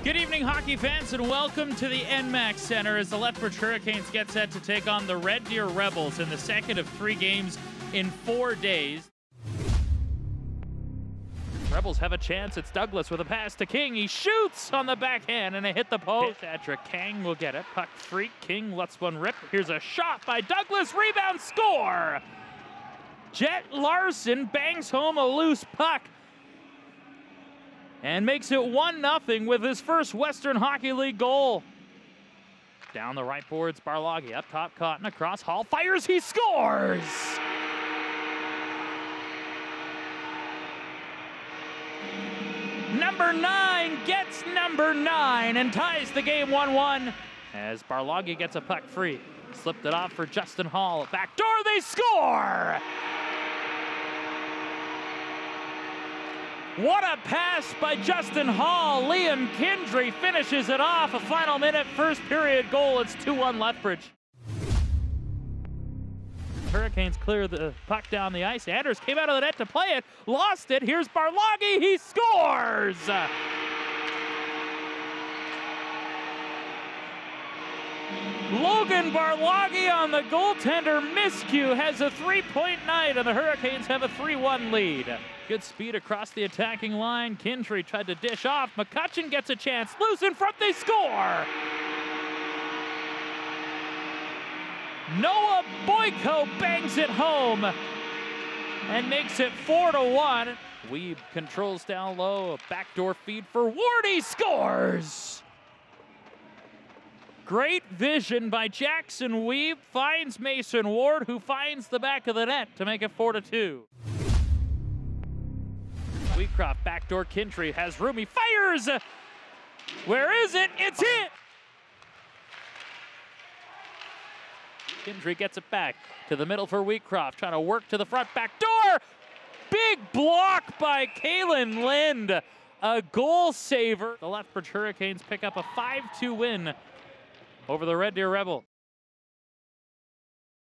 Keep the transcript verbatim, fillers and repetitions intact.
Good evening, hockey fans, and welcome to the N MAX Center as the Lethbridge Hurricanes get set to take on the Red Deer Rebels in the second of three games in four days. Rebels have a chance. It's Douglas with a pass to King. He shoots on the backhand and it hit the post. Patrick Kang will get it. Puck free. King lets one rip. Here's a shot by Douglas. Rebound, score! Jet Larson bangs home a loose puck and makes it one nothing with his first Western Hockey League goal. Down the right boards, Barloggy up top, Cotton across, Hall fires, he scores! Number nine gets number nine and ties the game one one as Barloggy gets a puck free. Slipped it off for Justin Hall. Back door, they score! What a pass by Justin Hall. Liam Kindry finishes it off. A final minute, first period goal. It's two one Lethbridge. Hurricanes clear the puck down the ice. Anders came out of the net to play it. Lost it. Here's Barloggy. He scores! Logan Barloggy on the goaltender miscue has a three-point night, and the Hurricanes have a three one lead. Good speed across the attacking line. Kindry tried to dish off. McCutcheon gets a chance. Loose in front, they score! Noah Boyko bangs it home and makes it four to one. Weeb controls down low. A backdoor feed for Ward. He scores! Great vision by Jackson Weeb. Finds Mason Ward, who finds the back of the net to make it four to two. Wheatcroft backdoor. Kindry has room. He fires! Where is it? It's hit! Kindry gets it back to the middle for Wheatcroft, trying to work to the front back door. Big block by Kalen Lind. A goal saver. The Lethbridge Hurricanes pick up a five two win over the Red Deer Rebels.